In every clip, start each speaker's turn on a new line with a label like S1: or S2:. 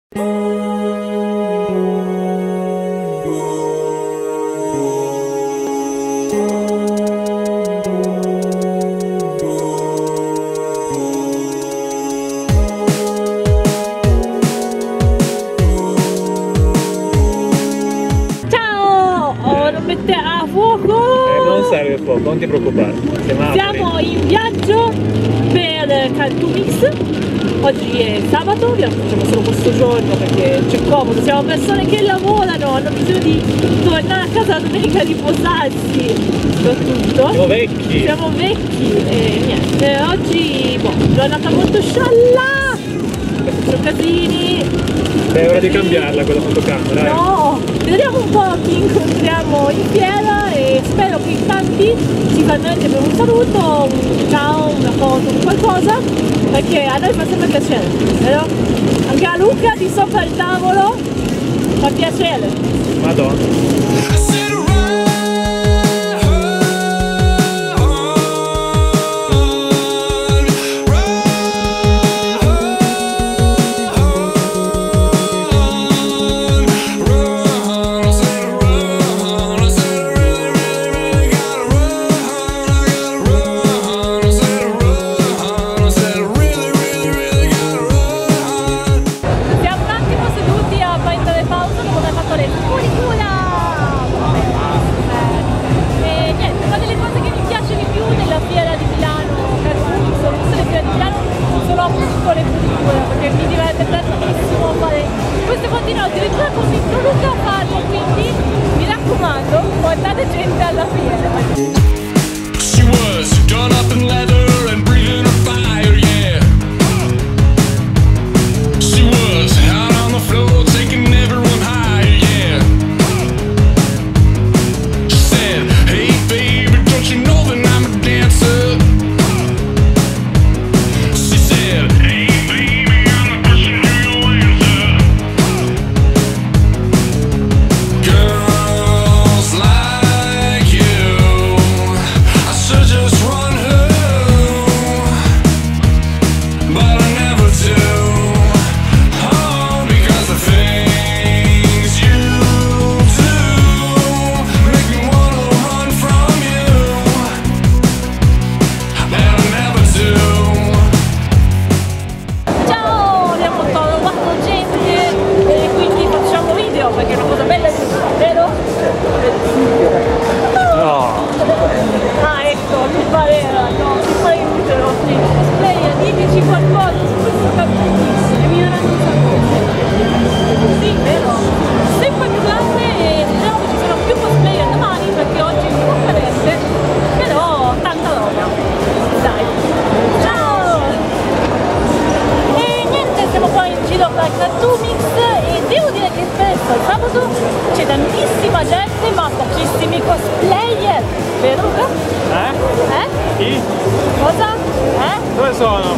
S1: A fuoco!
S2: Non serve fuoco, non ti preoccupare.
S1: Siamo in viaggio per Cartoomix. Oggi è sabato, facciamo solo questo giorno perché c'è comodo. Siamo persone che lavorano, hanno bisogno di tornare a casa la domenica, riposarsi soprattutto. Siamo vecchi e niente. Oggi, giornata molto scialla! Sono casini.
S2: È ora di cambiarla quella fotocamera.
S1: No, vediamo un po' chi incontriamo in fiera e spero che in tanti ci faranno per un saluto, un ciao, una foto, qualcosa, perché a noi fa sempre piacere, vero? Anche a Luca di sopra il tavolo fa piacere.
S2: Madonna.
S1: Perché mi diverte tantissimo fare questo continuo, addirittura con il prodotto a farlo, quindi mi raccomando, portate gente alla fiera. She was done up in leather and breathing a fire, yeah. She was out on the floor taking everyone higher, yeah. She said, hey baby, don't you know that I'm a dancer? She said, hey c'è tantissima gente ma pochissimi cosplayer, vero?
S2: Chi?
S1: Cosa?
S2: Dove sono?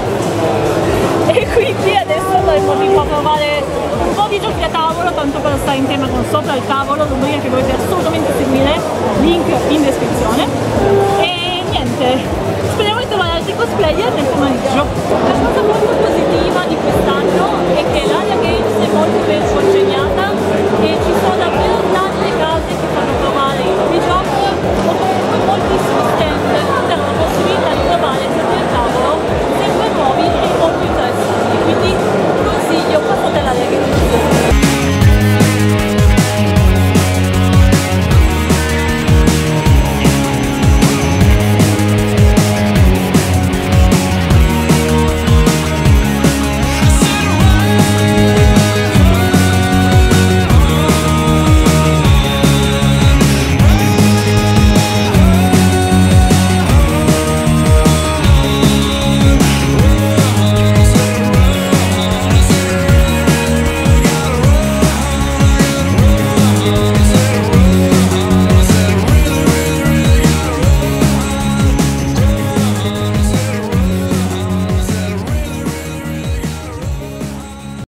S1: E quindi adesso dovremmo vi far provare un po' di giochi a tavolo, tanto per stare in tema con sopra il tavolo, rubrica che dovete assolutamente seguire, link in descrizione. E niente, speriamo di trovare altri cosplayer nel pomeriggio. La cosa molto positiva di quest'anno è che l'aria